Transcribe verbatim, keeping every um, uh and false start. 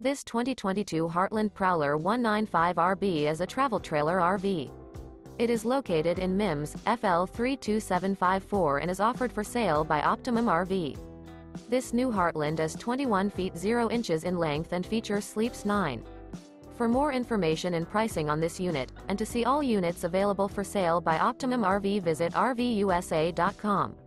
This twenty twenty-two Heartland Prowler one ninety-five R V is a travel trailer R V. It is located in Mims, F L three two seven five four and is offered for sale by Optimum R V. This new Heartland is twenty-one feet zero inches in length and features sleeps nine. For more information and pricing on this unit, and to see all units available for sale by Optimum R V, visit R V U S A dot com.